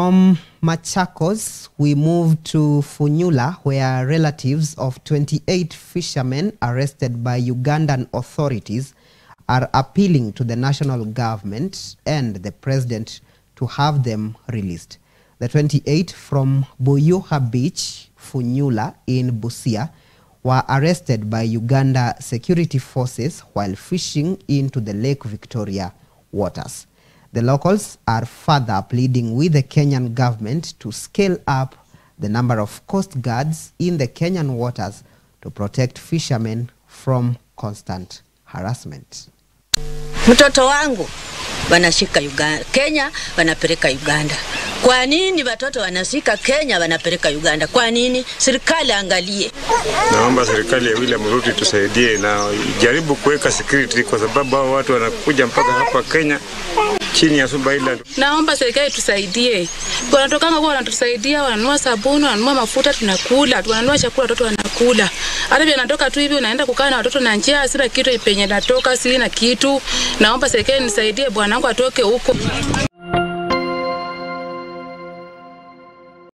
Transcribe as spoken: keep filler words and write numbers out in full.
From Machakos, we move to Funyula, where relatives of twenty-eight fishermen arrested by Ugandan authorities are appealing to the national government and the president to have them released. The twenty-eight from Boyoha Beach, Funyula in Busia, were arrested by Uganda security forces while fishing into the Lake Victoria waters. The locals are further pleading with the Kenyan government to scale up the number of coast guards in the Kenyan waters to protect fishermen from constant harassment. Mtoto wangu wanashika Uganda, Kenya wanapeleka Uganda. Kwa nini watoto wanashika Kenya wanapeleka Uganda? Kwa nini? Serikali angalie. Naomba serikali ya William Ruto tusaidie na jaribu kuweka security, kwa sababu hao watu wanakuja mpaka hapa Kenya chini ya Suba Island. Naomba serikali tusaidie. Wanatoka kwa wanatusaidia, wananunua sabuni, wananunua mafuta tunakula, wananunua chakula watoto wanakula. Hata pia natoka tu hivi unaenda kukaa na watoto na njia, sina kitu ipenye natoka, sina kitu. Naomba serikali nisaidie, bwanangu atoke huko.